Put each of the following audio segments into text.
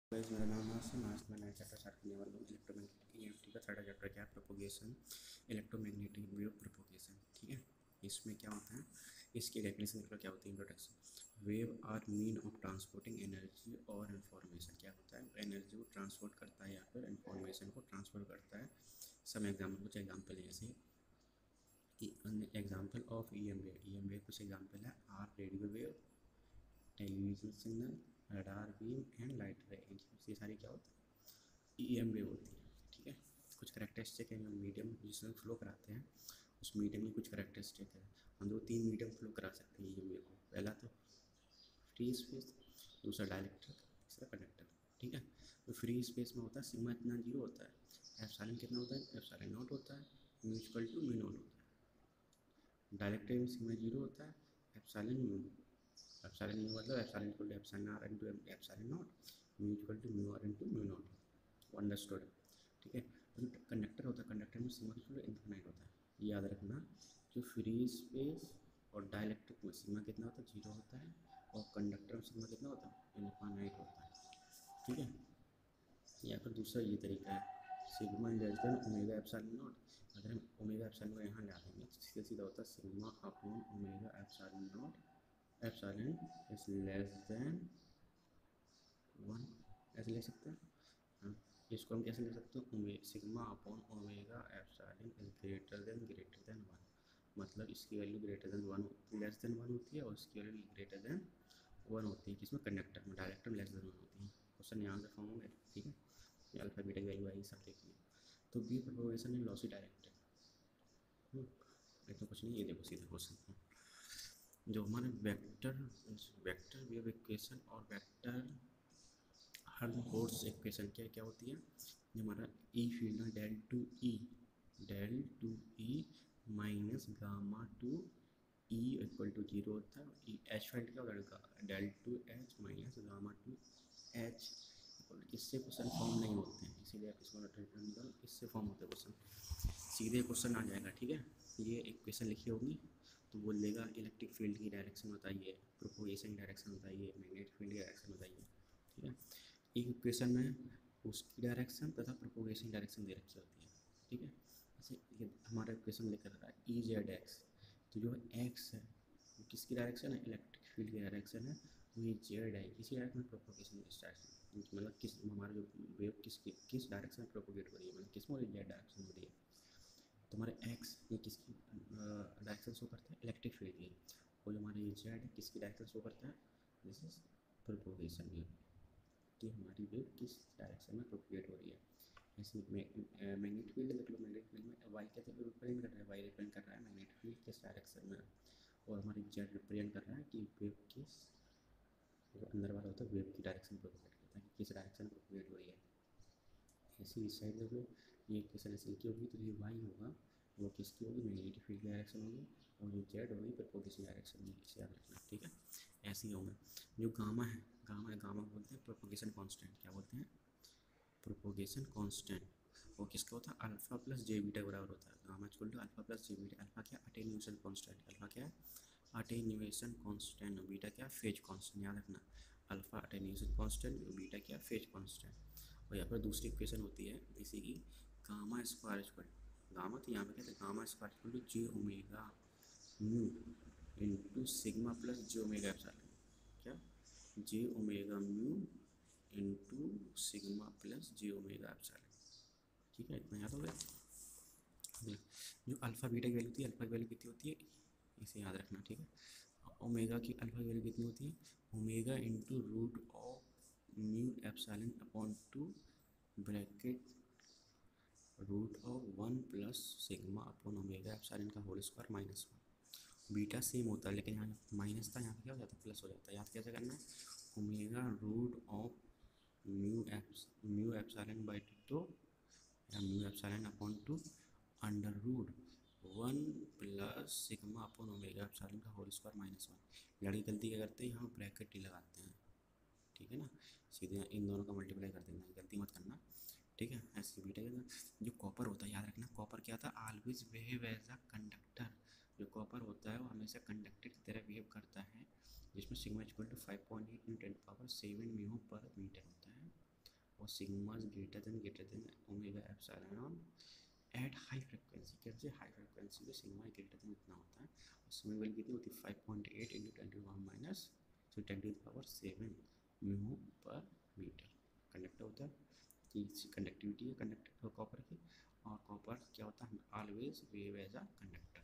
Guys, मेरा नाम आसिम। आज मैं नया चैप्टर स्टार्ट करने वाला हूँ। इलेक्ट्रोमैग्नेटिक ईएमटी का थर्ड चैप्टर क्या है? Propagation, electromagnetic wave propagation. ठीक है, इसमें क्या होता है, इसकी डेफिनेशन क्या होती है? Introduction. Wave are mean of transporting energy और इन्फॉर्मेशन। क्या होता है? एनर्जी को ट्रांसपोर्ट करता है या फिर इन्फॉर्मेशन को ट्रांसफर करता है। सम एग्जाम्पल, कुछ एग्जाम्पल है जैसे example of E M wave कुछ एग्जाम्पल है। Are radio wave, television signal, radar beam and light ray. ये सारी क्या होती है? ईएम वेव होती है। ठीक है, कुछ करेक्टरिस्टिक है जो मीडियम जिसमें फ्लो कराते हैं, उस मीडियम की कुछ करेक्टरिस्टिक है। हम दो तीन मीडियम फ्लो करा सकते हैं ईएम वेव को। पहला तो फ्री स्पेस, दूसरा डायलेक्ट्रिक, तीसरा कंडक्टर। ठीक है, तो फ्री स्पेस में होता है सिग्मा इतना जीरो होता है, एप्सिलॉन कितना होता है? एप्सिलॉन नॉट होता है, mu equal to mu naught होता है। डायलेक्ट्रिक में सिग्मा जीरो होता है, एप्सिलॉन म्यू, एप्सिलॉन म्यू मतलब epsilon equal to epsilon R into epsilon naught, mu equal to mu R into mu naught. Understood? ठीक है, तो कंडक्टर होता है, कंडक्टर में सिग्मा इक्वल टू इनफिनाइट होता है। ये याद रखना, जो फ्री स्पेस और डायलेक्ट्रिक में सिग्मा कितना होता है? जीरो होता है, और कंडक्टर में सिग्मा कितना होता है? इनफिनाइट होता है। ठीक है, या फिर दूसरा ये तरीका है, sigma less than omega epsilon naught. अगर हम ओमेगा एप्सिलॉन को यहाँ ला देंगे तो सीधा सीधा होता है sigma upon omega epsilon naught, epsilon is less than one, ऐसे ले सकते हैं। हाँ, इसको हम कैसे ले सकते हैं? Sigma upon omega epsilon is greater than one. मतलब इसकी value greater than one, less than one होती है, और इसकी वैल्यू ग्रेटर देन वन होती है। किसमें? कंडक्टर में। डायरेक्टर में लेस देन वन होती है। क्वेश्चन यहाँ से फॉर्म होंगे। ठीक है, ये अल्फा बीटा की वैल्यू आई सब देखिए। तो B propagation in lossy dielectric. इतना कुछ नहीं, ये देखो सीधा क्वेश्चन। जो हमारे वेक्टर वेक्टर वेव इक्वेशन और वेक्टर हर्ट्ज इक्वेशन क्या क्या होती है? जो हमारा ई फील्ड है, del two E minus gamma two E equal to zero होता है। एच फील्ड क्या होता है? Del two H minus gamma two H. इससे क्वेश्चन फॉर्म नहीं होते हैं, इसीलिए आप इसको इससे फॉर्म होते हैं क्वेश्चन, सीधे क्वेश्चन आ जाएगा। ठीक है, ये एक क्वेश्चन लिखी होगी तो बोल देगा इलेक्ट्रिक फील्ड की डायरेक्शन बताइए, प्रोपोगेशन डायरेक्शन बताइए, मैग्नेटिक फील्ड की डायरेक्शन बताइए। ठीक है, एक इक्वेशन में उसकी डायरेक्शन तथा प्रोपोगेशन डायरेक्शन दे रखी होती है। ठीक है, जैसे ये हमारा इक्वेशन लेकर रहा है ई जेड एक्स, तो जो एक्स है वो किसकी डायरेक्शन है? इलेक्ट्रिक फील्ड की डायरेक्शन है। तो ये जेड है, इसी डायरेक्शन में प्रोपोगेशन इस डायरेक्शन, मतलब किस हमारा जो वेव किस डायरेक्शन में प्रोपोगेट हो रही है, मतलब किस में जेड डायरेक्शन हो रही है। तुम्हारे एक्स ये किसकी डायरेक्शन शो करता है? इलेक्ट्रिक फील्ड की। और जो हमारे ये जेड है किसकी डायरेक्शन शो करता है? दिस इज प्रोपोगेशन वेव, कि हमारी वेव किस डायरेक्शन में प्रोपोगेट हो रही है। ऐसे मैग्नेटिक फील्ड देख लो, मैग्नेटिक फील्ड में वाई कैसे रिप्रेजेंट कर रहा है? वाई रिप्रेजेंट कर रहा है मैग्नेटिक फील्ड किस डायरेक्शन में, और हमारी जेड रिप्रेजेंट कर रहा है कि वेव किस, जो अंदर वाला होता है वेव की डायरेक्शन प्रोपोगेट करता है कि किस डायरेक्शन में प्रोपोगेट हो रही है। ऐसी इस साइड देख लो, ये इक्वेशन ऐसे की होगी, तो ये वाई होगा, वो किसकी होगी? मैग्नेटिक फील्ड की डायरेक्शन होगी, और जो जेड होगी प्रोपोगेशन डायरेक्शन होगी। इसे याद रखना। ठीक है, ऐसे ही होगा। जो गामा है, गामा को बोलते हैं प्रोपोगेशन कांस्टेंट। क्या बोलते हैं? Propagation constant. वो किसका होता है? अल्फा प्लस जे बीटा बराबर होता है gamma equal to alpha plus J beta. Alpha क्या? Attenuation constant. अल्फा क्या है? Attenuation constant. बीटा क्या? Phase constant. याद रखना, अल्फा अटेन्यूएशन कांस्टेंट, बीटा क्या? Phase constant. और यहाँ पर दूसरी इक्वेशन होती है इसी की, गामा स्क्वायर इक्वल, गामा तो यहाँ पे कहते हैं gamma square equal to J omega mu into sigma plus J omega epsilon. क्या? J omega mu into sigma plus J omega epsilon. ठीक है, इतना याद हो गया। जो अल्फ़ा बीटा की वैल्यू थी, अल्फ़ा की वैल्यू कितनी होती है? इसे याद रखना। ठीक है, ओमेगा की अल्फ़ा की वैल्यू कितनी होती है? Omega into root of mu epsilon upon two bracket root of one plus sigma upon omega epsilon का whole square minus one. Beta same होता है, लेकिन यहाँ माइनस था, यहाँ पे क्या हो जाता है? प्लस हो जाता है। याद कैसे करना है? Omega root of mu epsilon by two, या mu epsilon upon two under root one plus sigma upon omega epsilon का होल स्क्वायर माइनस वन। लड़की गलती क्या करते हैं? यहाँ ब्रैकेट ही लगाते हैं। ठीक है ना, सीधे इन दोनों का मल्टीप्लाई कर देना, गलती मत करना। ठीक है, ऐसे बीटा का जो कॉपर होता है, याद रखना कॉपर क्या था? Always behave as a conductor. जो कॉपर होता है वो हमेशा कंडक्टर की तरह बिहेव करता है, जिसमें sigma equal to 5.8 × 10⁻7 mu per metre होता है। और sigma greater than omega epsilon at high frequency. कैसे हाई फ्रिक्वेंसी पे सिग्मा ग्रेटर देन इतना होता है और सिग्मा वैल्यू कितनी होती है 5.8 into 10⁻⁻7 mu per metre. Conductor होता है कि कंडक्टिविटी है कंडक्टर कॉपर की, और कॉपर क्या होता है always wave as a conductor.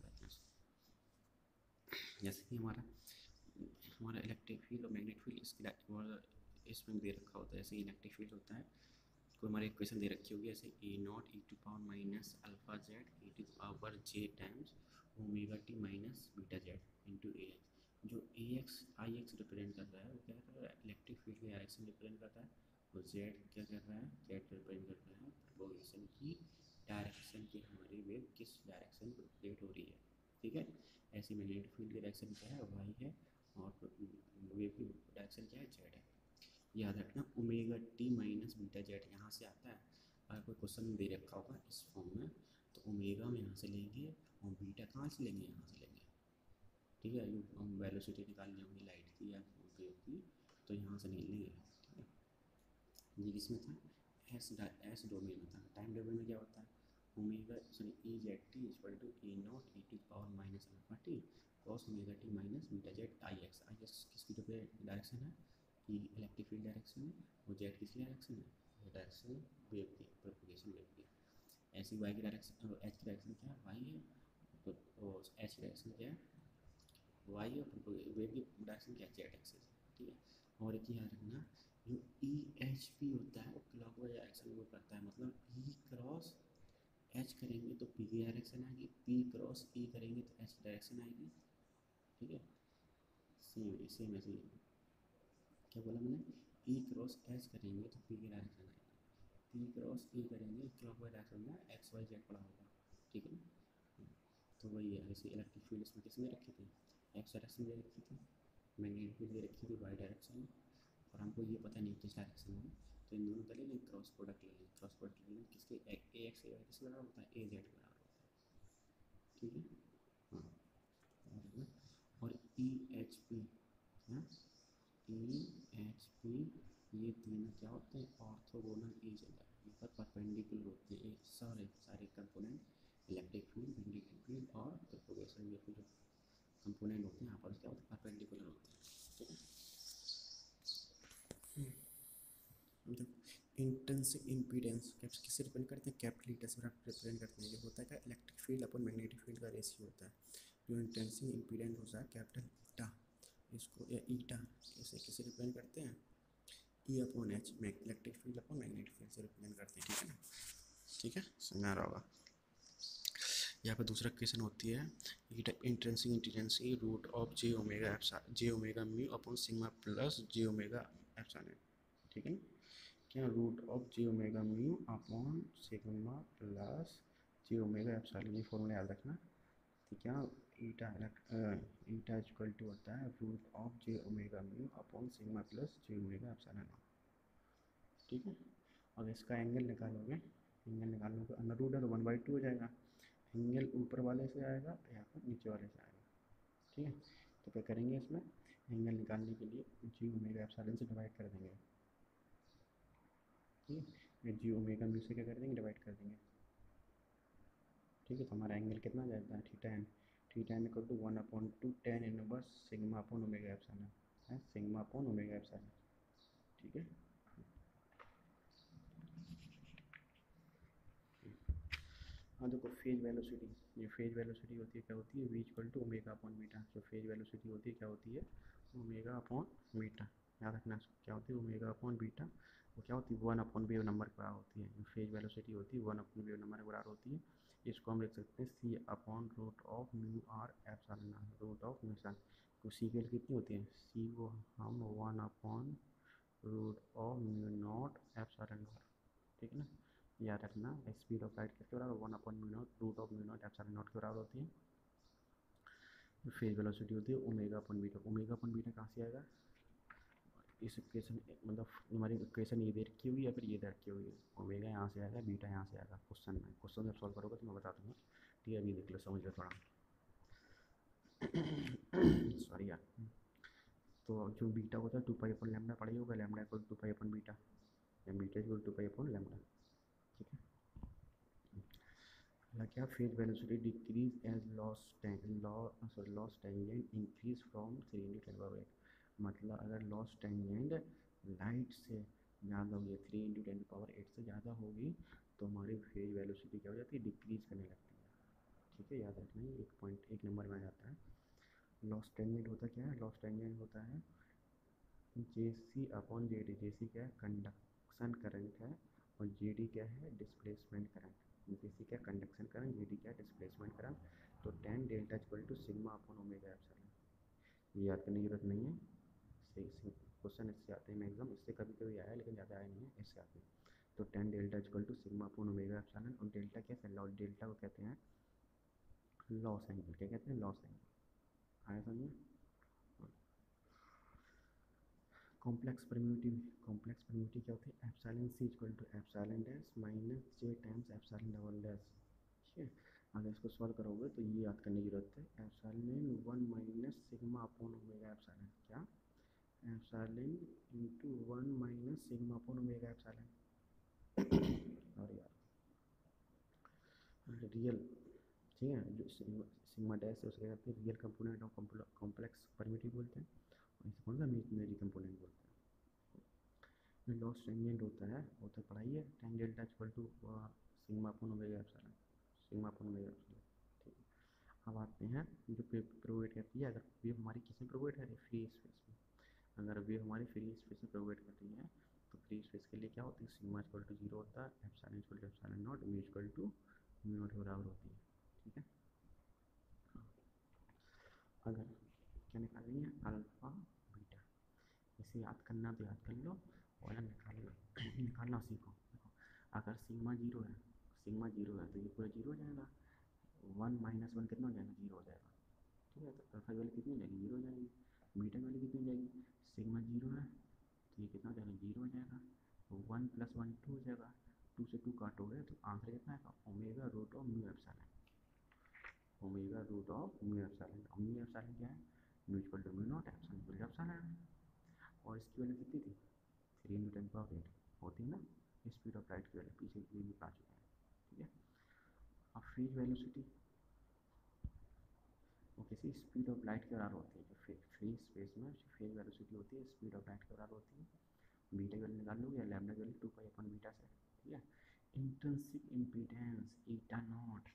जैसे कि हमारा इलेक्ट्रिक फील्ड और मैग्नेटिक फील्ड इसमें दे रखा होता है। जैसे इलेक्ट्रिक फील्ड होता है, कोई हमारी इक्वेशन दे रखी होगी ऐसे A naught E to power minus alpha Z E to power J times omega T minus beta Z into A X. जो A X I X represent कर रहा है वो क्या कर रहा है इलेक्ट्रिक फील्ड की डायरेक्शन रिप्रेजेंट कर रहा है, और जेड क्या कर रहा है जेड रिप्रेजेंट कर रहा है प्रोपोगेशन की डायरेक्शन की, हमारी वेव किस डायरेक्शन में प्रोपोगेट हो रही है। ठीक है, ऐसी मैग्नेटिक फील्ड की डायरेक्शन क्या है वाई है, और वेव की डायरेक्शन क्या है जेड है। याद रखना omega T minus beta Z यहाँ से आता है। अगर कोई क्वेश्चन दे रखा होगा इस फॉर्म में तो ओमेगा में यहाँ से लेंगे और बीटा कहाँ से लेंगे यहाँ से लेंगे। ठीक है, हम वेलोसिटी निकालनी होगी लाइट की या वेव की तो यहाँ से नहीं लेंगे। ठीक है, ये किसमें था एस डोमेन में था। टाइम डोमेन में क्या होता है omega sorry E Z T equal to A naught E to power minus alpha T cos omega T minus beta Z I X. I X किसकी डायरेक्शन है कि इलेक्ट्रिक फील्ड डायरेक्शन है, और Z किसकी डायरेक्शन है ये direction wave की propagation wave की। ऐसी वाई की डायरेक्शन एच की डायरेक्शन क्या है वाई है, तो एच की डायरेक्शन क्या है वाई है, वेव की डायरेक्शन क्या है जेड एक्सिस। ठीक है, और एक याद रखना जो ई एच पी होता है वो क्लॉकवाइज डायरेक्शन में करता है, मतलब ई क्रॉस एच करेंगे तो पी की डायरेक्शन आएगी, पी क्रॉस ई करेंगे तो एच की डायरेक्शन आएगी। ठीक है, सेम ऐसे क्या बोला मैंने ई क्रॉस एच करेंगे तो पी की डायरेक्शन आएगी, पी क्रॉस ई करेंगे क्लॉकवाइज डायरेक्शन में एक्स वाई जेड पड़ा होगा। ठीक है ना, तो वही है। जैसे इलेक्ट्रिक फील्ड इसमें किस में रखी थी एक्स डायरेक्शन में रखी थी, मैग्नेटिक फील्ड में रखी थी वाई डायरेक्शन में, और हमको ये पता नहीं किस डायरेक्शन में, तो इन दोनों का ले लें क्रॉस प्रोडक्ट ले लें। क्रॉस प्रोडक्ट ले लें किसके ए एक्स ए वाई किसके बराबर होता है ए जेड के बराबर होता है। ठीक है, हाँ और E H P E H P ये तीनों क्या होते हैं ऑर्थोगोनल ईच अदर, मतलब परपेंडिकुलर होते हैं एक सारे component electric field magnetic field और प्रोपोगेशन वेव के जो कंपोनेंट होते हैं यहाँ पर क्या होते हैं परपेंडिकुलर होते हैं। ठीक है, इंट्रिंसिक इम्पीडेंस किससे डिपेंड करते हैं कैपिटल ईटा से रिप्रेजेंट करते हैं। ये होता है क्या electric field upon magnetic field का रेशियो होता है। जो इंट्रिंसिक इम्पीडेंस होता है कैपिटल ईटा, इसको या ईटा इसे किससे रिप्रेजेंट करते हैं E upon H electric field upon magnetic field से रिप्रेजेंट करते हैं। ठीक है ना, ठीक है समझ आ रहा होगा। यहाँ पर दूसरा क्वेश्चन होती है intrinsic intensity root of J omega mu upon sigma plus J omega epsilon. ठीक है ना, क्या root of J omega mu upon sigma plus J omega epsilon, ये फॉर्मूला याद रखना। ठीक है, ईटा इक्वल टू होता है root of J omega mu upon sigma plus J omega epsilon. ठीक है, और इसका एंगल निकालोगे, एंगल निकालने को अंडर रूट है तो 1/2 हो जाएगा, एंगल ऊपर वाले से आएगा या फिर नीचे वाले से आएगा। ठीक है, तो क्या करेंगे इसमें एंगल निकालने के लिए जी ओमेगा एप्सिलॉन से डिवाइड कर देंगे। ठीक है, जी ओमेगा म्यू से क्या कर देंगे डिवाइड कर देंगे। ठीक है, तो हमारा एंगल कितना जाता है theta N equal to 1/2 tan inverse sigma upon omega epsilon है सिग्मा अपॉन ओमेगा एप्सिलॉन। ठीक है, हाँ देखो फेज वेलोसिटी, ये फेज वेलोसिटी होती है क्या होती है V equal to omega upon beta. जो फेज वेलोसिटी होती है क्या होती है ओमेगा अपॉन बीटा, याद रखना क्या होती है ओमेगा अपॉन बीटा, वो क्या होती है 1/वेव नंबर के बराबर होती है। जो फेज वेलोसिटी होती है 1/वेव नंबर के बराबर होती है। इसको हम लिख सकते हैं C upon root of mu R epsilon R, root of mu epsilon को सी की वैल्यू कितनी होती है सी वो हम root of mu naught epsilon R. ठीक है ना, याद रखना स्पीड ऑफ लाइट किसके बराबर mu naught root of mu naught epsilon naught के बराबर होती है। फेज वेलोसिटी होती है omega upon beta. Omega upon beta कहाँ से आएगा इस इक्वेशन, मतलब हमारी इक्वेशन ये दे रखी हुई है या फिर ये दे रखी हुई है, ओमेगा यहाँ से आएगा बीटा यहाँ से आएगा। क्वेश्चन जब सॉल्व करोगे तो मैं बता दूँगा। ठीक है, अभी देख लो समझ लो थोड़ा सॉरी यार। तो जो बीटा होता है 2 पाई अपॉन लैम्डा पढ़ाई होगा, lambda equal 2 pi upon beta, या delta equal to pi upon lambda, ठीक है। अगला क्या, phase velocity decrease as loss tangent increase from 3 × 10⁸, मतलब अगर लॉस टेंजेंट लाइट से ज़्यादा होगी, 3 × 10⁸ से ज़्यादा होगी तो हमारी फेज वेलोसिटी क्या हो जाती है, डिक्रीज करने लगती है, ठीक है। याद रखना, एक पॉइंट 1 नंबर में आ जाता है। लॉस टेंजेंट होता क्या है, लॉस टेंजेंट होता है जेसी अपॉन जेडी। जेसी क्या है, कंडक्शन करंट है, और जेडी क्या है, डिस्प्लेसमेंट करंट। जेसी क्या, कंडक्शन करंट, जेडी क्या, डिस्प्लेसमेंट करंट। तो tan delta equal to sigma upon omega epsilon. ये याद करने की जरूरत नहीं है, क्वेश्चन इससे आते हैं मैक्सिमम, इससे कभी कभी आया लेकिन ज़्यादा आया नहीं है, इससे आते हैं। तो tan delta equal to sigma upon omega epsilon, और डेल्टा क्या है, डेल्टा को कहते हैं लॉस एंगल। क्या कहते हैं, लॉस एंगल। आया समझ में। कॉम्प्लेक्स परम्यूटिविटी क्या होती है, epsilon C equal to epsilon dash minus J times epsilon double dash, ठीक है। अगर इसको सॉल्व करोगे तो ये याद करने की जरूरत है, epsilon 1 minus sigma upon omega epsilon, क्या, epsilon into 1 minus sigma upon omega epsilon. और यार रियल, ठीक है, जो सिग्मा डैश है उसके कहते हैं real component of complex permittivity बोलते हैं, और इसे कौन सा इमेजिनरी कंपोनेंट बोलते हैं। लॉस टेंजेंट होता है, वो तो पढ़ाई है, tan delta equal to sigma upon omega epsilon, sigma upon omega epsilon, ठीक है। अब आते हैं जो प्रोवाइड करती है, अगर वेव हमारी किस में प्रोवाइड कर रही है, फ्री स्पेस में। अगर वेव हमारी फ्री स्पेस में प्रोवाइड कर रही है तो फ्री स्पेस के लिए क्या होती है, सिग्मा इक्वल टू 0 होता है, epsilon equal to epsilon naught, mu equal to mu naught के बराबर होती है, ठीक है। अगर क्या निकालेंगे, अल्फा बीटा, इसे याद करना तो याद कर लो, और निकालना सीखो। देखो अगर सिग्मा 0 है, तो ये पूरा 0 हो जाएगा, 1 माइनस 1 कितना हो जाएगा, 0 हो जाएगा, ठीक है। तो अल्फा की वैल्यू कितनी हो जाएगी, 0 हो जाएगी। बीटा की वैल्यू कितनी हो जाएगी, सिग्मा 0 है तो ये कितना हो जाएगा, 0 हो जाएगा। तो 1 + 1 2 हो जाएगा, 2 से 2 काटोगे तो आंसर कितना आएगा, omega root of mu epsilon, omega root of mu epsilon. और म्यू एप्सिलॉन क्या है, mu equal to mu naught, epsilon equal to epsilon, और इसकी वैल्यू कितनी थी, 3 × 10⁸ होती है ना, स्पीड ऑफ लाइट की वैल्यू पीछे ये भी पा चुके हैं, ठीक है। अब फेज वेलोसिटी वो किसी स्पीड ऑफ लाइट के बराबर होती है, जो फ्री स्पेस में फेज वेलोसिटी होती है स्पीड ऑफ लाइट के बराबर होती है। बीटा की वैल्यू निकाल लोगे, लैम्डा की वैल्यू 2 पाई अपॉन बीटा से, ठीक है। Intrinsic impedance eta naught,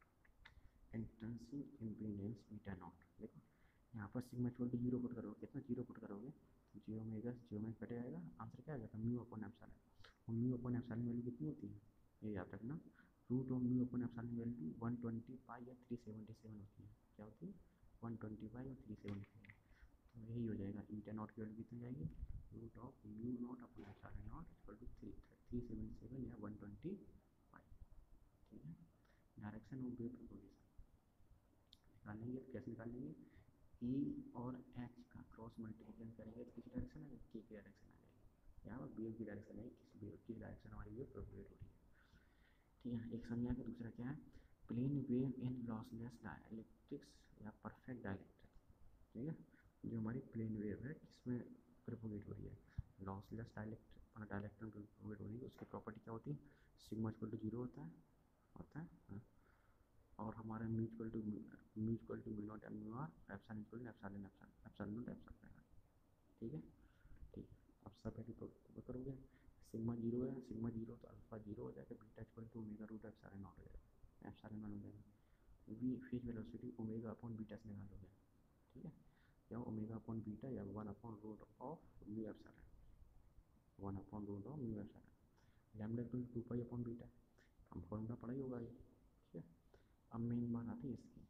intrinsic impedance eta naught. देखो यहाँ पर सिग्मा इक्वल टू 0 पुट करोगे, कितना 0 पुट करोगे, तो जियो में कट जाएगा, आंसर क्या आ जाएगा, म्यू अपॉन एप्सिलॉन। और म्यू अपॉन एप्सिलॉन वैल्यू कितनी होती है, ये याद रखना, root of mu upon epsilon value 120 pi या 377 होती है, क्या होती है, 120 पाई और 377। तो यही हो जाएगा, ईटा नॉट की वैल्यू कितनी जाएगी, root of mu naught upon epsilon naught equal to 377 या 120 पाई, ठीक है। डायरेक्शन ऑफ वेव प्रोपोगेशन निकालेंगे, तो कैसे निकालेंगे, ई और एच का क्रॉस मल्टीप्लिकेशन करेंगे तो किसी डायरेक्शन आएगी, के की डायरेक्शन आ जाएगी, यहाँ पर वेव की डायरेक्शन आएगी, किस वेव की डायरेक्शन हमारी वेव प्रोपोगेट हो रही है, ठीक है। एक समझा के दूसरा क्या है, plane wave in lossless dielectrics या परफेक्ट डाइलेक्ट्रिक्स, ठीक है। जो हमारी प्लेन वेव है किसमें प्रोपोगेट हो रही है, लॉसलेस डाइलेक्ट्रिक में प्रोपोगेट हो रही है, उसकी प्रॉपर्टी क्या होती है, सिग्मा इक्वल टू 0 होता है, हाँ। और हमारा mu equal to mu naught mu R, epsilon equal to epsilon naught epsilon, ठीक है। ठीक, अब सब वैल्यू तो करोगे, सिग्मा 0 है, सिग्मा 0 तो अल्फा 0 हो जाएगा, beta equal to omega root epsilon naught हो जाएगा, एप्सिलॉन 1 हो जाएगा। V phase velocity omega upon beta से निकालोगे, ठीक है, या ओमेगा अपॉन बीटा या 1 upon root of mu epsilon, 1 upon root of mu epsilon. Lambda equal to 2 pi upon beta, हम फॉर्मूला पढ़ा ही होगा ये, ठीक है। अब मेन बात आती है इसकी,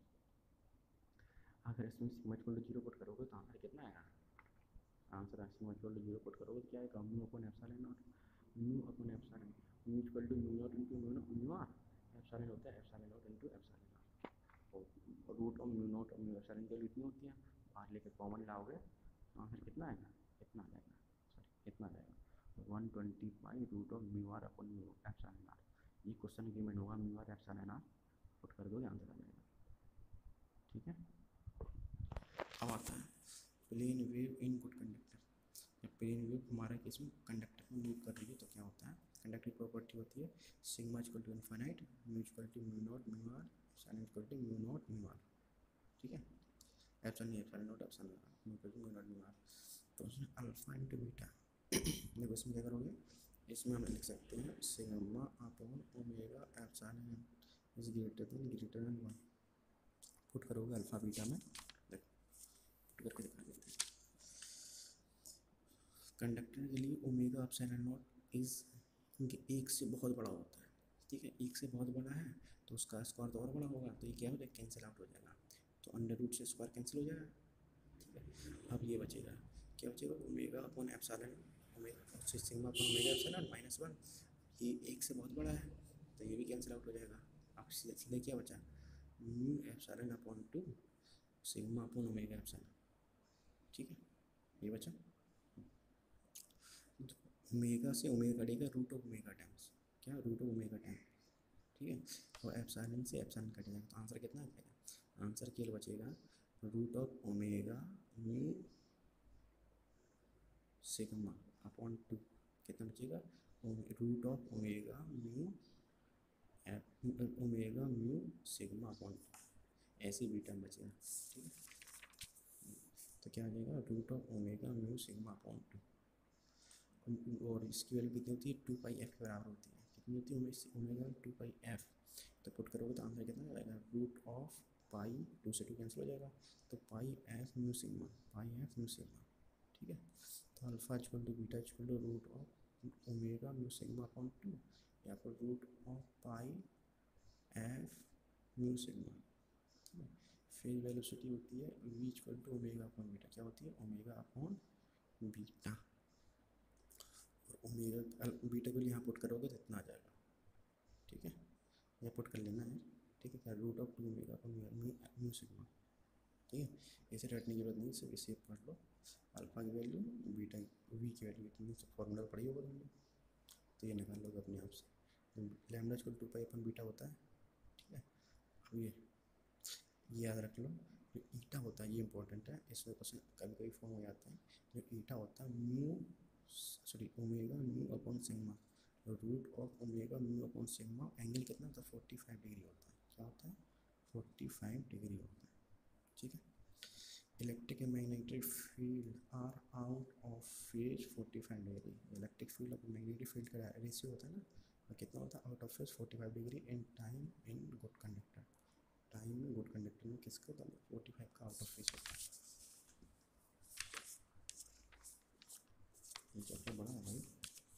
अगर इसमें सिग्मा इक्वल टू 0 पुट करोगे तो आंसर कितना आएगा, answer sigma equal to 0 put करोगे तो क्या आएगा, mu upon epsilon naught, mu upon epsilon, mu equal to mu naught into mu R, epsilon होता है epsilon naught into epsilon R, और रूट ऑफ म्यू नॉट और म्यू एप्सिलॉन की value इतनी होती है, बाहर लेके कॉमन लाओगे तो आंसर कितना आएगा, इतना आ जाएगा, सॉरी इतना आ जाएगा, 120 pi root of mu R upon mu epsilon R. ये क्वेश्चन गिवन होगा, mu R epsilon R put कर दोगे आंसर आ जाएगा, ठीक है। अब आता है प्लेन वेव इनपुट कंडक्टर, जब प्लेन वेव हमारा किस में कंडक्टर में मूव कर रही है तो क्या होता है, प्रॉपर्टी होती है sigma equal to infinite mu equal to mu naught mu R epsilon equal to mu naught mu R, ठीक है। एप्सिलॉन नहीं, epsilon naught epsilon mu equal to mu naught mu R. तो उसमें अल्फा इंटू बीटा देखो इसमें क्या करोगे, इसमें हम लिख सकते हैं sigma upon omega epsilon is greater than 1। Put करोगे अल्फा बीटा में, देखो पुट करके दिखा देते हैं। कंडक्टर के लिए ओमेगा एप्सिलॉन नॉट इज एक से बहुत बड़ा होता है, ठीक है। एक से बहुत बड़ा है तो उसका स्क्वायर तो और बड़ा होगा, तो ये क्या हो जाएगा, कैंसिल आउट हो जाएगा। तो अंडर रूट से स्क्वायर कैंसिल हो जाएगा, ठीक है। अब ये बचेगा, क्या बचेगा, omega upon epsilon omega sigma upon omega epsilon -1। ये एक से बहुत बड़ा है तो ये भी कैंसिल आउट हो जाएगा। अब सीधे क्या बचा, mu epsilon upon 2 sigma upon omega epsilon, ठीक है, ये बचा। ओमेगा से ओमेगा कटेगा रूट ऑफ ओमेगा टाइम्स, क्या रूट ऑफ ओमेगा टाइम, ठीक है। और एप्सिलॉन से एप्सिलॉन कट जाएगा, तो आंसर कितना आ जाएगा, आंसर केवल बचेगा root of omega mu sigma upon 2, कितना बचेगा, root of omega mu sigma upon 2, ऐसे बीटा में बचेगा, ठीक है। तो क्या आ जाएगा, root of omega mu sigma upon 2, और इसकी वैल्यू कितनी होती है, 2πf के बराबर होती है। कितनी होती है, ओमेगा 2πf। तो पुट करोगे तो आंसर कितना आएगा, रूट ऑफ पाई 2 से 2 कैंसिल हो जाएगा, तो पाई एफ म्यू सिग्मा, ठीक है। तो alpha equal to beta equal to root of omega mu sigma upon 2 या फिर root of pi F mu sigma, ठीक है। फेज वेलोसिटी होती है V equal to omega upon beta, क्या होती है, omega upon beta. Omega beta को यहाँ पुट करोगे तो इतना आ जाएगा, ठीक है, यह पुट कर लेना है, ठीक है। क्या root of 2 omega upon mu sigma, ठीक है। इसे रटने की जरूरत नहीं, सिर्फ इसे पढ़ लो, अल्फा की वैल्यू बीटा वी की वैल्यू इतनी फॉर्मूला पढ़ी होगा तुमने, तो ये निकाल लोगे अपने आप से। Lambda equal 2 pi upon beta होता है, ठीक है। अब ये याद रख लो, जो ईटा होता है ये इंपॉर्टेंट है, इसमें क्वेश्चन कभी कभी फॉर्म हो जाता है। जो ईटा होता है omega mu upon sigma, root of omega mu upon sigma, angle कितना होता है, 45 डिग्री होता है, क्या होता है, 45 डिग्री होता है, ठीक है। Electric and magnetic field are out of phase 45 degree. Electric field और मैग्नेटिक फील्ड का रेशियो होता है ना, और कितना होता है, out of phase 45 degree in time in good conductor. Time में गुड कंडक्टर में किसका होता है, 45 का आउट ऑफ फेज होता है। ये चैप्टर बड़ा है भाई।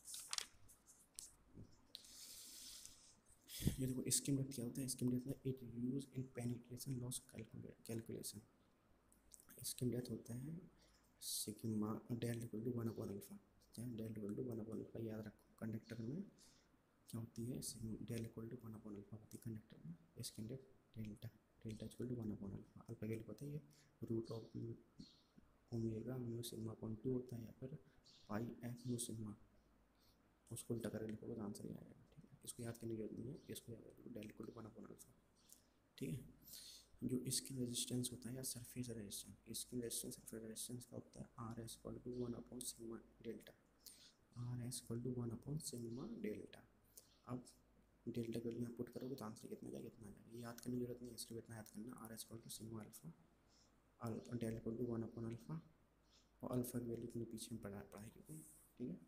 ये देखो स्कीम डेप्थ क्या होता है, स्कीम डेप्थ में it use in penetration loss calculation. Skin depth होता है sigma del equal to 1 upon alpha, क्या del equal to 1 upon alpha, याद रखो कंडक्टर में क्या होती है, del equal to 1 upon alpha होती है कंडक्टर में। Skin depth delta equal to 1 upon alpha, alpha के लिए पता है ये root of omega mu sigma upon 2 होता है, या फिर पाई एफ म्यू सिग्मा, उसको उल्टा करके लिखोगे तो आंसर ही आएगा, ठीक है। इसको याद करने की जरूरत नहीं है, इसको याद रखो del equal to 1 upon alpha, ठीक है। जो इसकी रेजिस्टेंस होता है या सरफेस रेजिस्टेंस, इसकी रेजिस्टेंस सरफेस रेजिस्टेंस का होता है R S equal to 1 upon sigma delta, R S equal to 1 upon sigma delta. अब डेल्टा के लिए यहाँ पुट करोगे तो आंसर कितना जाएगा, इतना जाएगा, ये याद करने की जरूरत नहीं है, सिर्फ इतना याद करना, R S equal to sigma alpha, del equal to 1 upon alpha, और अल्फा की वैल्यू इतनी पीछे में पढ़ाई क्योंकि, ठीक है।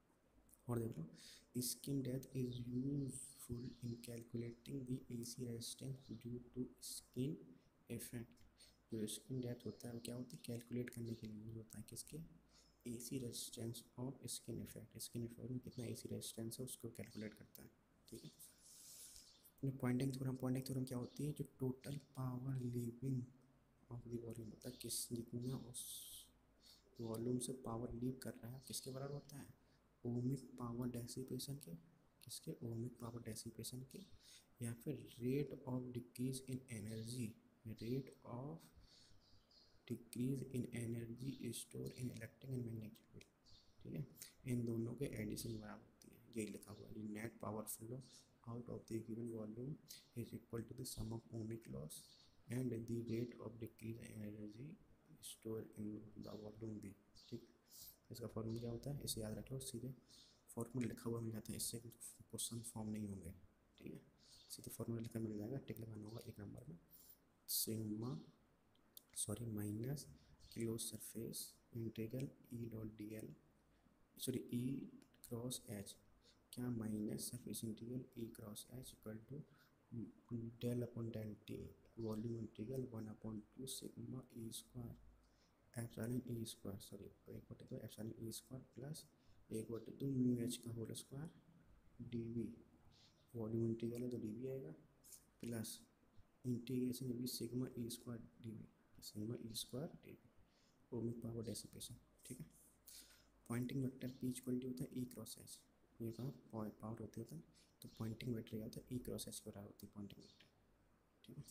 और देख लो, skin depth is useful in calculating the AC resistance due to skin effect. जो स्किन डेप्थ होता है वो क्या होता है, कैलकुलेट करने के लिए यूज होता है, किसके, AC resistance of skin effect. Skin effect में कितना एसी रेजिस्टेंस है उसको कैलकुलेट करता है, ठीक है। पॉइंटिंग थ्योरम क्या होती है, जो total power leaving of the volume होता है, किस जितना उस वॉल्यूम से पावर लीव कर रहा है किसके बराबर होता है, ओमिक पावर डेसिपेशन के, किसके, ओमिक पावर डेसिपेशन के, या फिर rate of decrease in energy, rate of decrease in energy store in electric and magnetic field, ठीक है। इन दोनों के एडिशन बराबर होती है, यही लिखा हुआ है, net power flow out of the given volume is equal to the sum of ohmic loss and the rate of decrease energy store in the volume B, ठीक। इसका फॉर्मूला क्या होता है, इसे याद रख लो, सीधे फॉर्मूला लिखा हुआ मिल जाता है, इससे क्वेश्चन फॉर्म नहीं होंगे, ठीक है। सीधे फॉर्मूला लिखा मिल जाएगा, टिक लगाना होगा एक नंबर में, sigma minus close surface integral E dot D L, sorry E cross H, क्या minus surface integral E cross H equal to del upon del T volume integral 1/2 sigma E square epsilon E square, sorry 1/2 epsilon E square plus 1/2 mu H का whole square D V, volume integral है तो D V आएगा, plus integration भी sigma E square D V, sigma E square D V, ohmic power dissipation, ठीक है। Poynting vector P equal to होता है ई cross H, ये कहा पावर होते होता है, तो पॉइंटिंग वेक्टर क्या होता है ई क्रॉस एच के बराबर होती है पॉइंटिंग वेक्टर, ठीक है।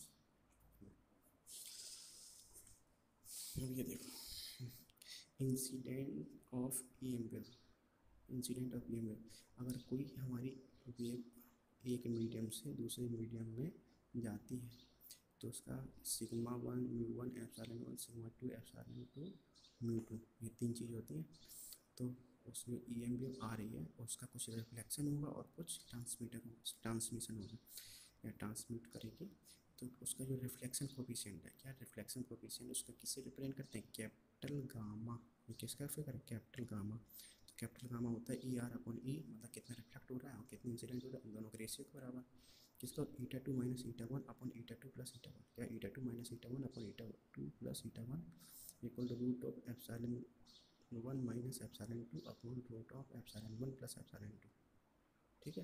अब ये देखो incident of E M wave, incident of E M wave, अगर कोई हमारी वेव एक मीडियम से दूसरे मीडियम में जाती है तो उसका sigma 1 mu 1 epsilon 1 sigma 2 epsilon 2 mu 2, ये 3 चीज़ होती है। तो उसमें ई एम वेव आ रही है, उसका कुछ रिफ्लेक्शन होगा और कुछ ट्रांसमिशन होगा या ट्रांसमिट करेगी, तो उसका जो रिफ्लेक्शन कोफिशिएंट है, क्या रिफ्लेक्शन कोफिशिएंट उसका किससे रिप्रेजेंट करते हैं, कैपिटल गामा, ये किसका फिगर, कैपिटल गामा, तो कैपिटल गामा होता है ई आर अपॉन ई, मतलब कितना रिफ्लेक्ट हो रहा है और कितना इंसिडेंट हो रहा है, उन दोनों के रेशियो के बराबर, किसका eta 2 minus eta 1 upon eta 2 plus eta 1, क्या eta 2 minus eta 1 upon eta 2 plus eta 1 equal to root of epsilon 1 minus epsilon 2 upon root of epsilon 1 plus epsilon 2, ठीक है।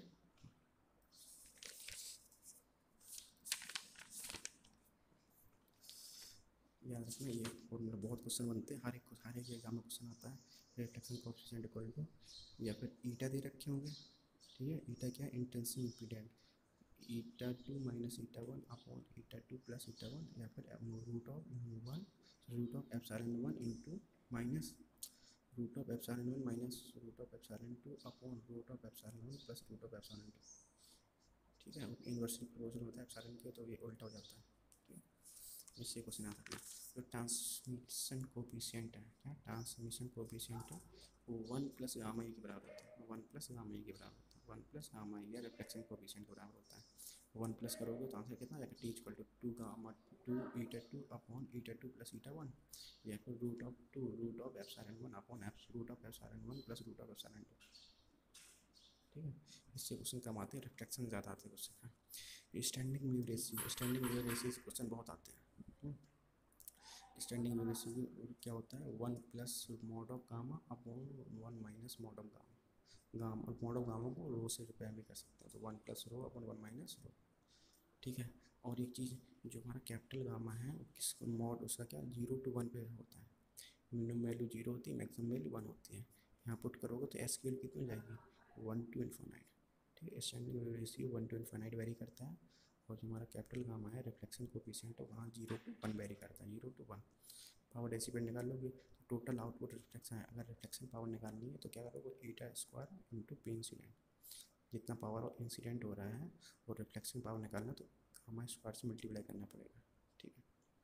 याद रखना ये फॉर्मूला बहुत क्वेश्चन बनते हैं, हर एक एग्जाम में क्वेश्चन आता है, रिफ्लेक्शन कोएफिशिएंट इक्वल टू, या फिर ईटा दे रखे होंगे, ठीक है, ईटा क्या है intensive impedance, eta 2 minus eta 1 upon eta 2 plus eta 1, या फिर root of mu 1 root of epsilon 1 into minus root of epsilon 1 minus root of epsilon 2 upon root of epsilon 1 plus root of epsilon 2, ठीक है। Inversely proportional होता है epsilon के, तो ये उल्टा हो जाता है, ठीक है। इससे क्वेश्चन आ सकता है। जो ट्रांसमिशन कोफिशिएंट है, क्या ट्रांसमिशन कोफिशिएंट है, वो 1 प्लस गामा ई के बराबर होता है, 1 प्लस गामा ई के बराबर होता है, 1 प्लस गामा ई या रिफ्लेक्शन कोफिशिएंट के बराबर होता है। 1 प्लस करोगे तो आंसर कितना आएगा, T equal to 2 gamma 2 eta 2 upon eta 2 plus eta 1, या फिर root of 2 root of epsilon 1 upon root of epsilon 1 plus root of epsilon 2, ठीक है। इससे क्वेश्चन कम आते हैं, रिफ्लेक्शन ज़्यादा आते हैं क्वेश्चन का। Standing wave ratio, standing wave ratio question बहुत आते हैं। स्टैंडिंग वेव रेशियो क्या होता है, 1 plus mod of gamma upon 1 minus mod of gamma, mod of gamma को रो से रिप्रेजेंट भी कर सकते हैं, तो 1 plus rho upon 1 minus rho, ठीक है। और एक चीज़ जो हमारा कैपिटल गामा है किस मॉड उसका क्या 0 to 1 पे होता है, मिनिमम वैल्यू 0 होती है, मैक्सिमम वैल्यू 1 होती है। यहाँ पुट करोगे तो एस की वैल्यू कितनी हो जाएगी 1 to इन्फिनिटी, ठीक है। Standing wave ratio 1 to infinity vary करता है, और जो हमारा कैपिटल गामा है रिफ्लेक्शन कोफिशिएंट है वहाँ 0 to 1 वेरी करता है, 0 to 1। पावर डेसिपेट निकाल लोगे तो टोटल आउटपुट रिफ्लेक्शन है, अगर रिफ्लेक्शन पावर निकालनी है तो क्या करोगे eta square into P incident, जितना पावर इंसिडेंट हो रहा है और रिफ्लेक्शन पावर निकालना तो गामा स्क्वायर से मल्टीप्लाई करना पड़ेगा, ठीक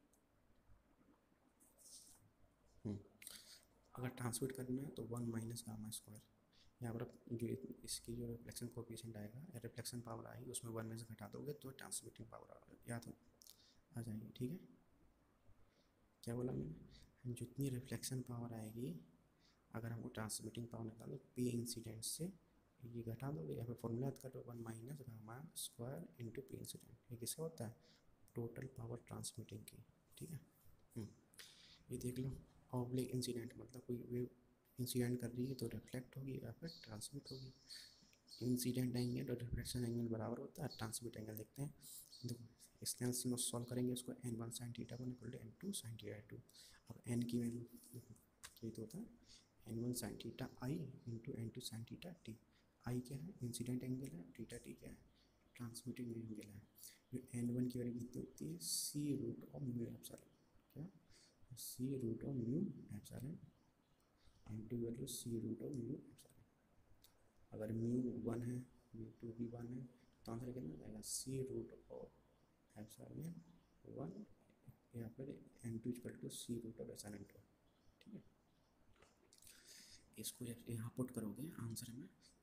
है। अगर ट्रांसमिट करना है तो 1 माइनस गामा स्क्वायर, यहाँ पर जो इसकी जो रिफ्लेक्शन कोफिशिएंट आएगा या रिफ्लेक्शन पावर आएगी उसमें 1 में से घटा दोगे तो ट्रांसमिटिंग पावर याद आ जाएगी, ठीक है। क्या बोला मैंने, जितनी रिफ्लेक्शन पावर आएगी अगर हमको ट्रांसमिटिंग पावर निकालो पी इंसिडेंट से ये घटा दोगे, या फिर फॉर्मूला याद कर लो 1 minus gamma square into P incident, ये किसका होता है टोटल पावर ट्रांसमिटिंग की, ठीक है। ये देख लो ऑब्लिक इंसिडेंट, मतलब कोई वेव इंसिडेंट कर रही है तो रिफ्लेक्ट होगी या फिर ट्रांसमिट होगी। इंसिडेंट एंगल और रिफ्लेक्शन एंगल बराबर होता है, ट्रांसमिट एंगल देखते हैं, देखो इसके सॉल्व करेंगे इसको n1 sin theta 1 equal to n2 sin theta 2, अब n की वैल्यू ये तो होता है n1 sin theta i into n2 sin theta t, i क्या है इंसिडेंट एंगल है, थीटा t क्या है ट्रांसमिटिंग एंगल है। जो n1 की वैल्यू कितनी होती है c root of mu epsilon, क्या c root of mu epsilon, n2 value c root of mu epsilon, अगर म्यू 1 है म्यू 2 भी 1 है तो आंसर कितना आएगा c रूट ऑफ एप्सिलॉन 1 या फिर n2 equal to c root of epsilon 2, ठीक है। इसको जब यहाँ पुट करोगे आंसर में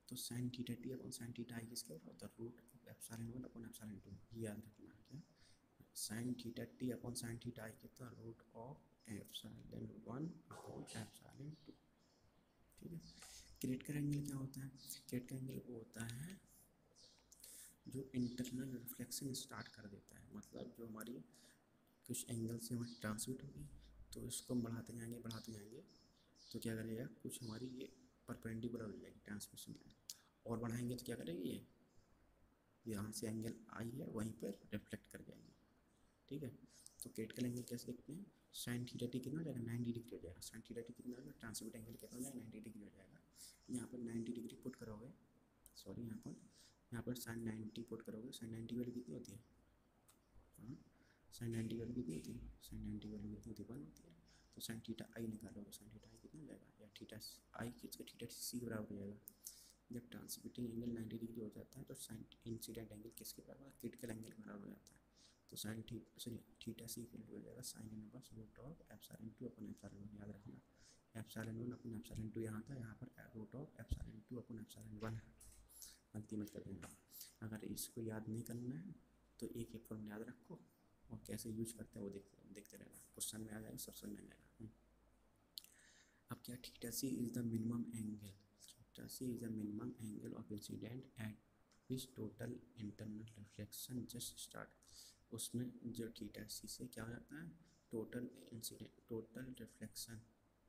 तो sine theta T upon sine theta I किसके बराबर होता है, root of epsilon 1 upon epsilon 2, ये याद रखना है क्या, sine theta T upon sine theta I कितना, root of epsilon 1 upon epsilon 2। ठीक है। क्रिटिकल एंगल क्या होता है, क्रिटिकल एंगल वो होता है जो इंटरनल रिफ्लेक्शन स्टार्ट कर देता है, मतलब जो हमारी कुछ एंगल से हमारी ट्रांसमिट होगी तो इसको हम बढ़ाते जाएंगे तो क्या करेगा, कुछ हमारी ये परपेंडिकुलर हो जाएगी ट्रांसमिशन लाइन, और बढ़ाएंगे तो क्या करेगी ये यहाँ से एंगल आई है वहीं पर रिफ्लेक्ट कर जाएगी। ठीक है। तो क्रिटिकल एंगल कैसे देखते हैं, साइन थीटा टी कितना हो जाएगा, 90 डिग्री हो जाएगा, साइन थीटा टी कितना हो जाएगा, ट्रांसमिट एंगल कितना हो जाएगा, 90 डिग्री हो जाएगा। यहाँ पर 90 डिग्री पुट करोगे, सॉरी यहाँ पर साइन 90 पुट करोगे, साइन 90 वैल्यू कितनी होती है, हाँ साइन 90 वैल्यू कितनी होती है, साइन 90 वैल्यू कितनी होती है, 1 होती है। तो साइन थीटा आई निकालोगे, साइन थीटा आई कितना हो जाएगा, या थीटा आई किसका, थीटा सी बराबर हो जाएगा। जब ट्रांसमिटिंग एंगल 90 डिग्री हो जाता है तो साइन इंसिडेंट एंगल किसके बराबर, क्रिटिकल एंगल के बराबर हो जाता है। तो sine theta C equal to हो जाएगा sine inverse root of epsilon 2 upon epsilon 1, याद रखना एप्सिलॉन 1 अपॉन एप्सिलॉन 2 यहाँ था, यहाँ पर root of epsilon 2 upon epsilon 1 है, गलती मत कर देना। अगर इसको याद नहीं करना है तो एक एक फॉर्मूला याद रखो और कैसे यूज करते हैं वो देखते रहना, क्वेश्चन में आ जाएगा, सब समझ में आ जाएगा। अब क्या, theta C is the minimum angle, theta C is the minimum angle of incident at which total internal reflection just start. उसमें जो थीटा सी से क्या हो जाता है, टोटल इंसिडेंट, टोटल रिफ्लेक्शन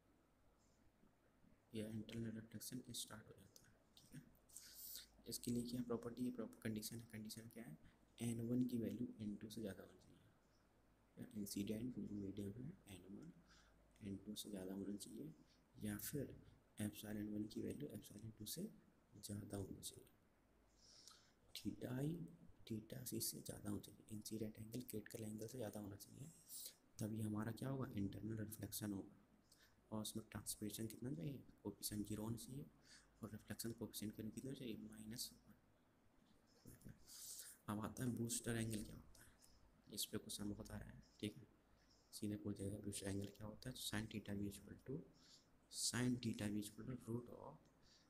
या इंटरनल रिफ्लेक्शन स्टार्ट हो जाता है। ठीक है। इसके लिए क्या प्रॉपर्टी है, प्रॉपर कंडीशन है, कंडीशन क्या है, n1 की वैल्यू n2 से ज़्यादा होनी चाहिए, या इंसिडेंट जो मीडियम है n1 n2 से ज़्यादा होना चाहिए, या फिर एप्सिलॉन 1 की वैल्यू एप्सिलॉन 2 से ज़्यादा होनी चाहिए। थीटा आई थीटा सी से ज़्यादा होना चाहिए, इंसिडेंट एंगल क्रिटिकल एंगल से ज़्यादा होना चाहिए, तभी हमारा क्या होगा, इंटरनल रिफ्लेक्शन होगा। और उसमें ट्रांसमिशन कितना चाहिए, कोफिशिएंट 0 होना चाहिए, और रिफ्लेक्शन कोफिशिएंट कितना चाहिए, -1। अब आता है बूस्टर एंगल क्या होता है, इस पे क्वेश्चन बहुत आ रहा है। ठीक है, सीधे पूछ जाएगा बूस्टर एंगल क्या होता है, तो साइन थीटा भी equal to root of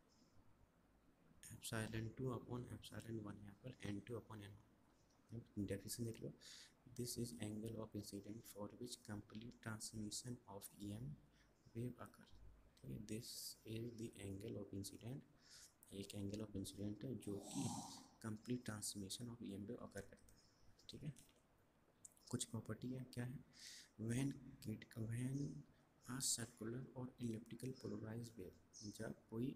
epsilon 2 upon epsilon 1, यहाँ पर n2 अपॉन n1। डेफिनेशन देख लो, this is angle of incident for which complete transmission of EM wave occur. ठीक है, this is the angle of incident, एक angle of incident है जो कि complete transmission of EM wave occur करता है। ठीक है, कुछ प्रॉपर्टी है, क्या है, व्हेन आ सर्कुलर और इलेप्टिकल पोलराइज्ड वेव, जब कोई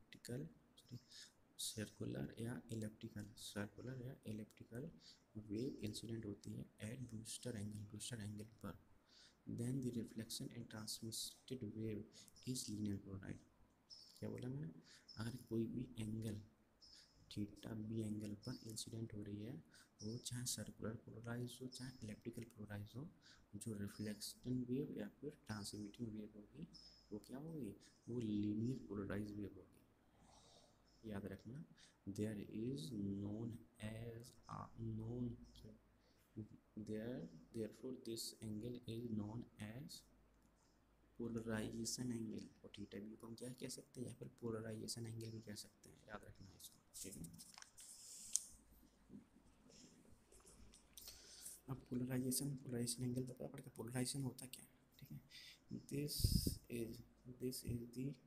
सर्कुलर या इलेप्टिकल वेव इंसिडेंट होती है एट बूस्टर एंगल पर, then the reflection and transmitted wave is linear polarize. क्या बोला मैंने, अगर कोई भी एंगल थीटा बी एंगल पर इंसिडेंट हो रही है, वो चाहे सर्कुलर पोलराइज हो चाहे इलेप्टिकल पोलराइज हो, जो रिफ्लेक्शन वेव या फिर ट्रांसमिटिंग वेव होगी वो क्या होगी, वो लीनियर पोलराइज वेव होगी। याद रखना, there is known as therefore this angle is known as polarization angle, और थीटा बी को हम क्या कह सकते हैं, या फिर पोलराइजेशन एंगल भी कह सकते हैं, याद रखना इसको। ठीक है, अब पोलराइजेशन एंगल पता पड़ेगा, पोलराइजेशन होता क्या है। ठीक है, this is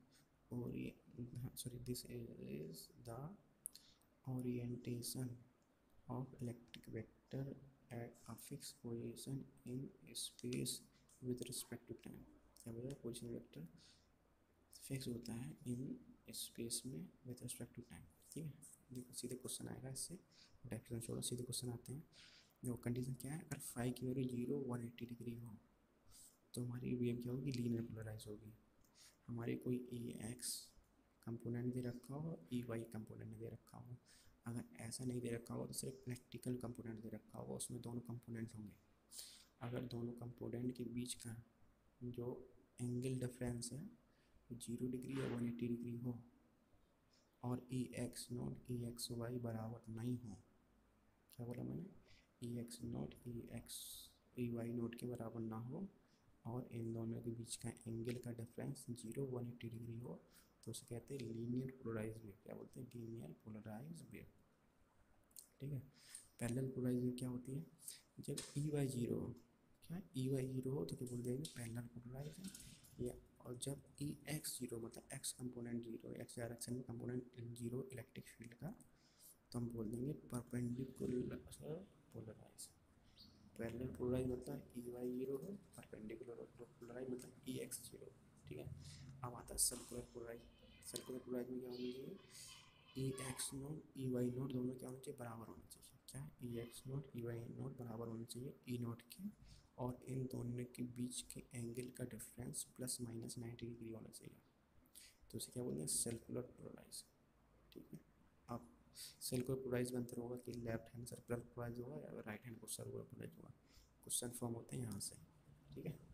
the orientation of electric vector at a fix position in space with respect to time. क्या बोला, पोजीशन वेक्टर फिक्स होता है इन स्पेस में विद रिस्पेक्ट टू टाइम। ठीक है, देखो सीधे क्वेश्चन आएगा, इससे डेफिनेशन छोड़ो, सीधे क्वेश्चन आते हैं। देखो कंडीशन क्या है, अगर फाई की वैल्यू 0 180 डिग्री हो तो हमारी वेव क्या होगी, लीनियर पोलराइज होगी। हमारे कोई EX कंपोनेंट दे रखा हो, EY कंपोनेंट दे रखा हो, अगर ऐसा नहीं दे रखा हो तो सिर्फ इलेक्ट्रिकल कंपोनेंट दे रखा हो, उसमें दोनों कंपोनेंट्स होंगे। अगर दोनों कंपोनेंट के बीच का जो एंगल डिफरेंस है 0 डिग्री या 180 डिग्री हो, और EX नॉट EXY बराबर नहीं हो, क्या बोला मैंने, EX नॉट EY नोट के बराबर ना हो, और इन दोनों के बीच का एंगल का डिफरेंस 0 180 डिग्री हो, तो उसे कहते हैं लीनियर पोलराइज वेव। क्या बोलते हैं? Linear polarize wave. ठीक है। पैरेलल पोलराइज वेव क्या होती है? जब ई वाई जीरो हो, क्या ई वाई जीरो हो तो क्या बोल देंगे? पैरेलल पोलराइज है। या और जब ई एक्स जीरो मतलब X component zero, X direction में कंपोनेंट जीरो इलेक्ट्रिक फील्ड का, तो हम बोल देंगे परपेंडिकुलर पोलराइज। पैरेलल पोलराइज मतलब ई वाई जीरो हो, परपेंडिकुलर पोलराइज मतलब ई एक्स जीरो। ठीक है। अब आता है सर्कुलर पोलराइज। सर्कुलर पोलराइज में क्या होना चाहिए? E X naught E Y naught दोनों क्या होना चाहिए? बराबर होना चाहिए। क्या? E X naught E Y naught बराबर होना चाहिए ई नोट के, और इन दोनों के बीच के एंगल का डिफरेंस प्लस माइनस 90 डिग्री होना चाहिए। तो उसे क्या बोलते हैं? Circular polarise. ठीक है। अब सर्कुलर पोलराइज का अंतर होगा कि लेफ्ट हैंड सर्कुलर पोलराइज होगा या राइट हैंड को सर्कुलर पोलराइज होगा। क्वेश्चन फॉर्म होते हैं यहाँ से। ठीक है।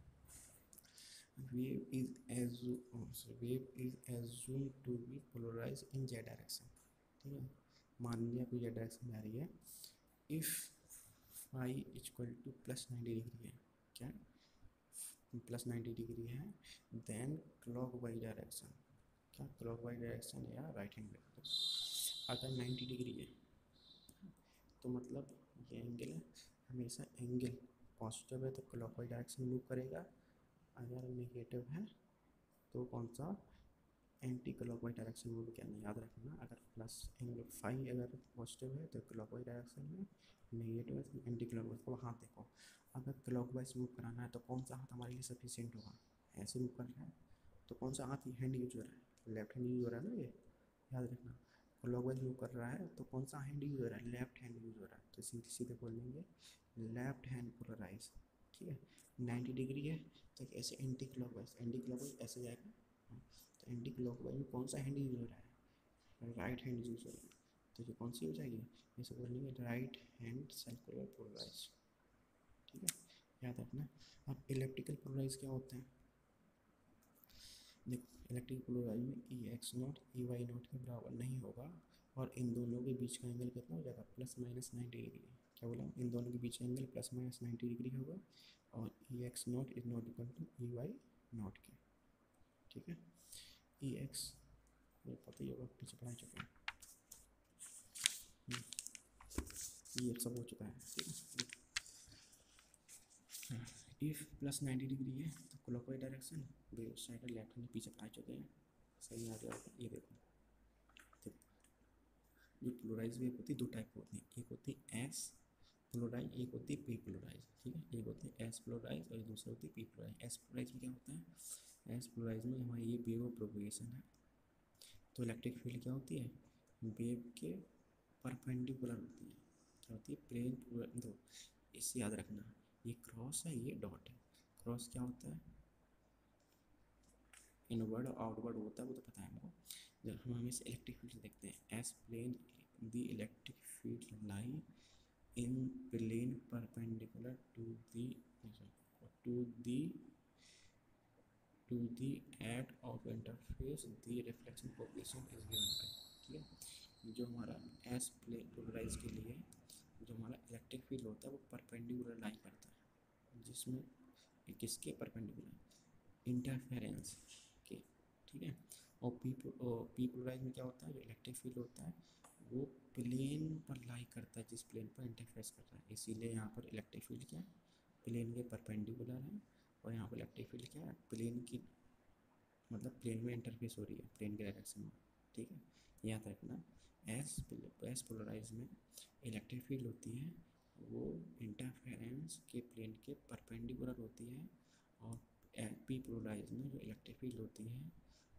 wave is assumed to be polarized in z direction। ठीक है। मान लिया कोई z डायरेक्शन में आ रही है। If phi equal to plus 90 degree है, क्या प्लस 90 डिग्री है, देन क्लॉक वाइज डायरेक्शन, क्या क्लॉक वाइज डायरेक्शन या राइट हैंड वेक्टर, अगर 90 डिग्री है तो मतलब ये एंगल है, हमेशा एंगल पॉजिटिव है तो क्लॉक वाइज डायरेक्शन मूव करेगा, अगर नेगेटिव है तो कौन सा? एंटी क्लॉकवाइज डायरेक्शन मूव करना। याद रखना, अगर प्लस एंगल फाई अगर पॉजिटिव है तो क्लॉकवाइज डायरेक्शन में, नेगेटिव है तो एंटी क्लॉकवाइज। को हाथ देखो, अगर क्लॉकवाइज मूव कराना है तो कौन सा हाथ हमारे लिए सफिशिएंट होगा? ऐसे मूव कर रहा है तो कौन सा हाथ हैंड यूज हो रहा है? लेफ्ट हैंड यूज हो रहा है ना, ये याद रखना। क्लॉकवाइज मूव कर रहा है तो कौन सा हैंड यूज हो रहा है? लेफ्ट हैंड यूज हो रहा है। तो सीधे सीधे बोल देंगे लेफ्ट हैंड पोलराइज। ठीक है। 90 डिग्री है तो ऐसे एंटी क्लॉकवाइज ऐसे जाएगा। तो एंटी क्लॉकवाइज में कौन सा हैंड यूज हो रहा है? राइट हैंड यूज हो रहा है। तो ये कौन सी हो जाएगी? इसे बोलेंगे राइट हैंड सर्कुलर पोलराइज। ठीक है, याद रखना। अब इलेक्ट्रिकल पोलराइज क्या होते हैं? देखो, इलेक्ट्रिकल पोलराइज में E X naught E Y naught के बराबर नहीं होगा, और इन दोनों के बीच का एंगल कितना हो जाएगा? Plus minus 90 degree. क्या बोला? इन दोनों के बीच का एंगल प्लस माइनस 90 डिग्री होगा, और E X naught is not equal to E Y naught के। ठीक है। ई एक्स ये पता ही होगा, पीछे पढ़ा चुके हैं, ये सब हो चुका है। ठीक है। इफ प्लस 90 डिग्री है तो clockwise direction, wave side left hand पीछे पढ़ा चुके हैं, सही आ गया। ये देखो, जो पोलराइज वेव होती है दो टाइप होती है, एक होती है एस पोलराइज, एक होती है पी पोलराइज। ठीक है। एक होती है एस पोलराइज और दूसरी होती है पी पोलराइज। एस पोलराइज में क्या होता है? एस पोलराइज में हमारी ये वेव ऑफ प्रोपगेशन है, तो इलेक्ट्रिक फील्ड क्या होती है? वेव के परपेंडिकुलर होती है। क्या होती है? प्लेन। दो इससे याद रखना, ये क्रॉस है, ये डॉट है। क्रॉस क्या होता है? इनवर्ड और आउटवर्ड होता है, वो तो पता है हमको। जब हम हमेशा इलेक्ट्रिक फील्ड देखते हैं, S plane the electric field lie in plane perpendicular to the at of interface the reflection coefficient is given by. ठीक है। जो हमारा एस प्लेन पोलराइज के लिए जो हमारा इलेक्ट्रिक फील्ड होता है वो परपेंडिकुलर लाई करता है, जिसमें किसके परपेंडिकुलर? इंटरफेरेंस के। ठीक है। और पी पोलराइज में क्या होता है? जो इलेक्ट्रिक फील्ड होता है वो प्लेन पर लाई करता है, जिस प्लेन पर इंटरफेरेंस कर रहा है। इसीलिए यहाँ पर इलेक्ट्रिक फील्ड क्या है? प्लेन के परपेंडिकुलर है, और यहाँ पर इलेक्ट्रिक फील्ड क्या है? प्लेन की मतलब प्लेन में इंटरफेस हो रही है, प्लेन के डायरेक्शन में। ठीक है। याद रखना, एस पोलराइज में इलेक्ट्रिक फील्ड होती है वो इंटरफेरेंस के प्लेन के परपेंडिकुलर होती है, और पी पोलराइज में जो इलेक्ट्रिक फील्ड होती है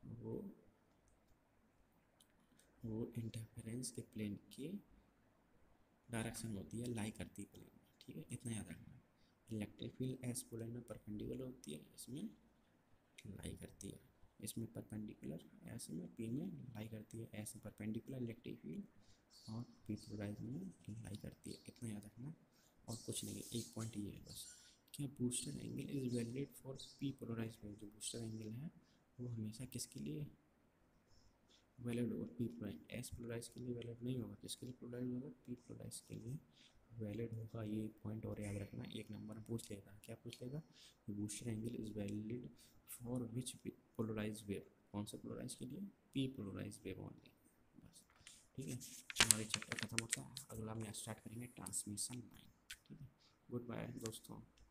वो इंटरफेरेंस के प्लेन के डायरेक्शन होती है, लाई करती है प्लेन में। ठीक है, इतना याद रखना। इलेक्ट्रिक फील्ड एस पोलराइज में परपेंडिकुलर होती है, इसमें लाई करती है, इसमें परपेंडिकुलर, एस में पी में लाई करती है, एस में परपेंडिकुलर इलेक्ट्रिक फील्ड, और पी पोलराइज में लाई करती है। इतना याद रखना, और कुछ नहीं है, एक पॉइंट ये है बस। क्या Brewster angle is valid for P polarise में? जो बूस्टर एंगल है वो हमेशा किसके लिए वैलिड होगा? P polarise. एस पोलराइज के लिए वैलिड नहीं होगा, किसके लिए पोलराइज होगा? पी पोलराइज के लिए वैलिड होगा। ये पॉइंट और याद रखना, एक नंबर में पूछ लेगा। क्या पूछ लेगा? Brewster angle is valid for which polarise wave? कौन से पोलराइज के लिए? P polarise wave only. बस ठीक है, हमारे चैप्टर खत्म होता है, अगला में स्टार्ट करेंगे ट्रांसमिशन लाइन। ठीक है, गुड बाय दोस्तों।